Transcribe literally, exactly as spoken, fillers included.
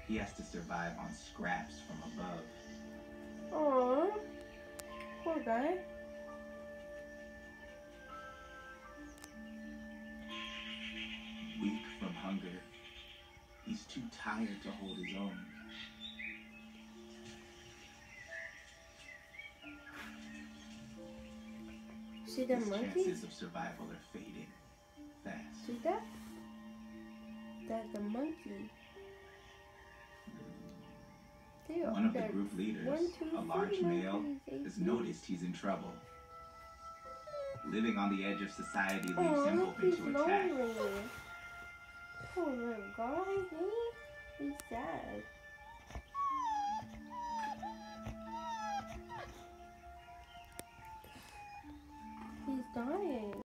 He has to survive on scraps from above. Aww. Poor guy. Weak from hunger, he's too tired to hold his own. See the His monkey? chances of survival are fading fast. See that? That's the monkey. They One of the got group leaders, one, two, a large three male, monkeys, has eight. noticed he's in trouble. Living on the edge of society leaves Oh, him look, open he's to attack. lonely. Poor little guy, hey? He's sad. He's dying.